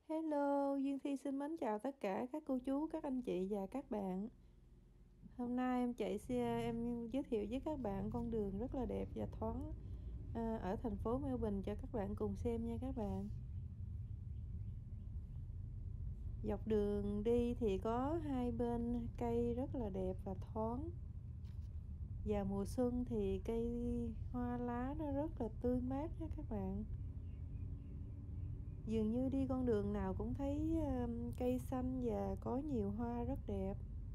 Hello, Duyên Thi xin mến chào tất cả các cô chú, các anh chị và các bạn. Hôm nay em chạy xe, em giới thiệu với các bạn con đường rất là đẹp và thoáng ở thành phố Melbourne cho các bạn cùng xem nha các bạn. Dọc đường đi thì có hai bên cây rất là đẹp và thoáng. Vào mùa xuân thì cây hoa lá nó rất là tươi mát nha các bạn. Dường như đi con đường nào cũng thấy cây xanh và có nhiều hoa rất đẹp.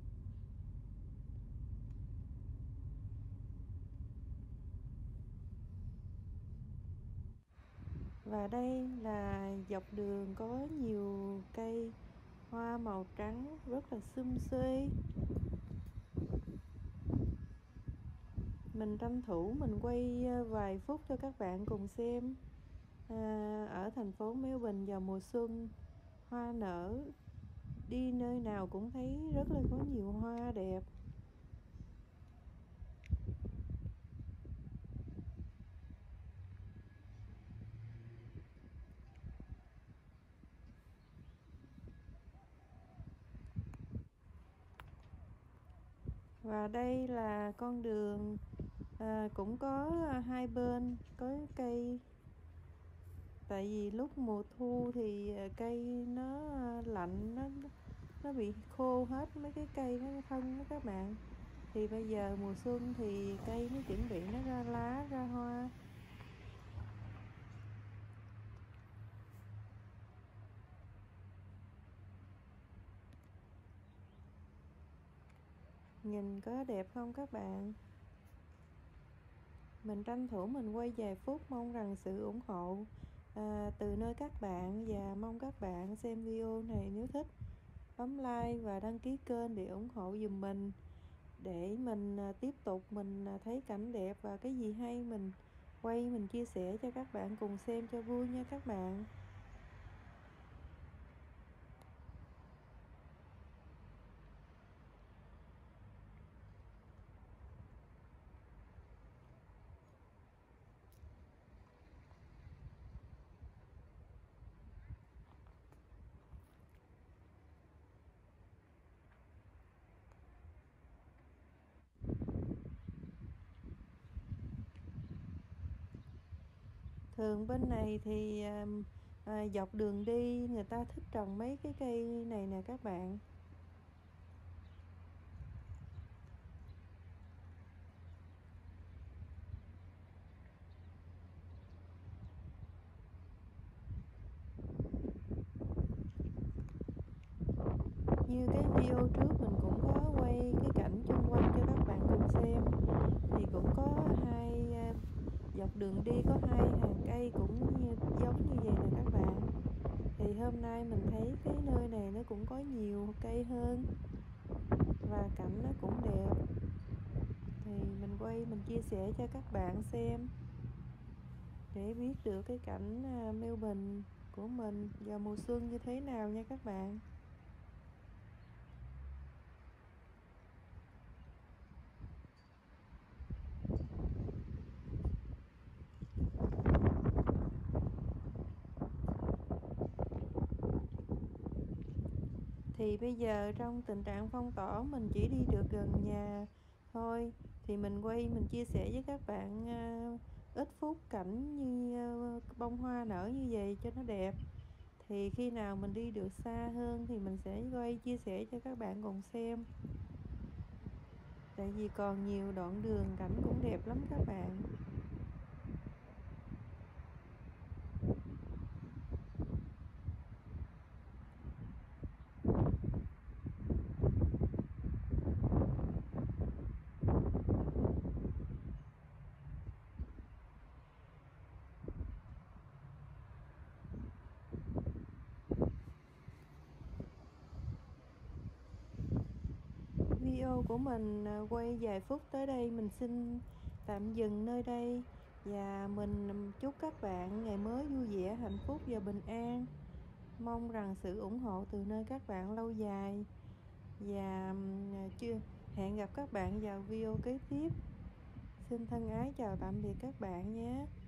Và đây là dọc đường có nhiều cây hoa màu trắng rất là sum xuê. Mình tranh thủ mình quay vài phút cho các bạn cùng xem. Ở thành phố Melbourne vào mùa xuân, hoa nở, đi nơi nào cũng thấy rất là có nhiều hoa đẹp. Và đây là con đường cũng có hai bên có cây. Tại vì lúc mùa thu thì cây nó lạnh, nó bị khô hết mấy cái cây nó thân đó các bạn. Thì bây giờ mùa xuân thì cây nó chuẩn bị nó ra lá ra hoa. Nhìn có đẹp không các bạn? Mình tranh thủ mình quay vài phút, mong rằng sự ủng hộ từ nơi các bạn, và mong các bạn xem video này nếu thích bấm like và đăng ký kênh để ủng hộ giùm mình, để mình tiếp tục mình thấy cảnh đẹp và cái gì hay mình quay mình chia sẻ cho các bạn cùng xem cho vui nha các bạn. Thường bên này thì dọc đường đi người ta thích trồng mấy cái cây này nè các bạn. Như cái video trước mình cũng có quay cái cảnh xung quanh cho các bạn cùng xem, thì cũng có dọc đường đi có hai hàng cây cũng giống như vậy nè các bạn. Thì hôm nay mình thấy cái nơi này nó cũng có nhiều cây hơn và cảnh nó cũng đẹp, thì mình quay mình chia sẻ cho các bạn xem để biết được cái cảnh Melbourne của mình vào mùa xuân như thế nào nha các bạn. Thì bây giờ trong tình trạng phong tỏa mình chỉ đi được gần nhà thôi, thì mình quay mình chia sẻ với các bạn ít phút cảnh như bông hoa nở như vậy cho nó đẹp. Thì khi nào mình đi được xa hơn thì mình sẽ quay chia sẻ cho các bạn cùng xem. Tại vì còn nhiều đoạn đường cảnh cũng đẹp lắm các bạn. Video của mình quay vài phút tới đây mình xin tạm dừng nơi đây, và mình chúc các bạn ngày mới vui vẻ, hạnh phúc và bình an. Mong rằng sự ủng hộ từ nơi các bạn lâu dài, và chưa hẹn gặp các bạn vào video kế tiếp. Xin thân ái chào tạm biệt các bạn nhé.